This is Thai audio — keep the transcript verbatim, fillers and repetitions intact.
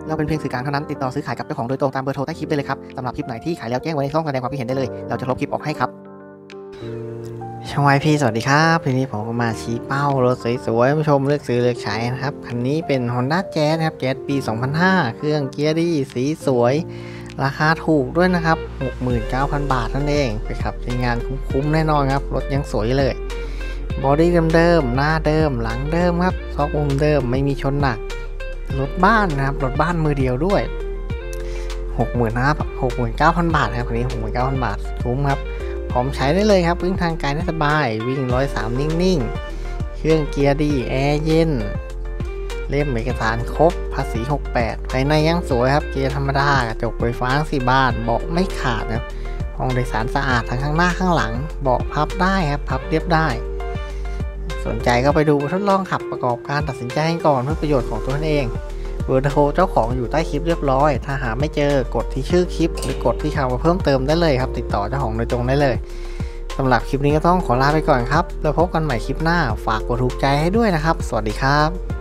เราเป็นเพียงสื่อกลางเท่านั้นติดต่อซื้อขายกับเจ้าของโดยตรงตามเบอร์โทรใต้คลิปได้เลยครับสำหรับคลิปไหนที่ขายแล้วแจ้งไว้ในช่องแสดงความคิดเห็นได้เลยเราจะลบคลิปออกให้ครับช่องไวพีสวัสดีครับทีนี้ผมก็มาชี้เป้ารถสวยๆผู้ชมเลือกซื้อเลือกใช้นะครับคันนี้เป็น Honda Jazz นะครับ Jazz ปี สองพันห้า เครื่องเกียร์ดีสีสวยราคาถูกด้วยนะครับ หกหมื่นเก้าพัน บาทนั่นเองไปขับใช้งานคุ้มๆแน่นอนครับรถยังสวยเลยบอดี้เดิมๆหน้าเดิมหลังเดิมครับซอกมุมเดิมไม่มีชนหนักรถบ้านนะครับรถบ้านมือเดียวด้วย หกหมื่น ห้า หกหมื่นเก้าพัน บาทครับคันนี้ หกหมื่นเก้าพัน บาทคุ้มครับพร้อมใช้ได้เลยครับวิ่งทางไกลได้สบายวิ่งหนึ่งร้อยสามนิ่งๆเครื่องเกียร์ดีแอร์เย็นเล่มเอกสารครบภาษีหกสิบแปดภายในยังสวยครับเกียร์ธรรมดากระจกไฟฟ้าสี่บานเบาะไม่ขาดครับห้องโดยสารสะอาดทั้งข้างหน้าข้างหลังเบาะพับได้ครับพับเรียบได้สนใจก็ไปดูทดลองขับประกอบการตัดสินใจให้ก่อนเพื่อประโยชน์ของตัวเองเบอร์โทรเจ้าของอยู่ใต้คลิปเรียบร้อยถ้าหาไม่เจอกดที่ชื่อคลิปหรือกดที่คำว่าเพิ่มเติมได้เลยครับติดต่อเจ้าของโดยตรงได้เลยสำหรับคลิปนี้ก็ต้องขอลาไปก่อนครับแล้วพบกันใหม่คลิปหน้าฝากกดถูกใจให้ด้วยนะครับสวัสดีครับ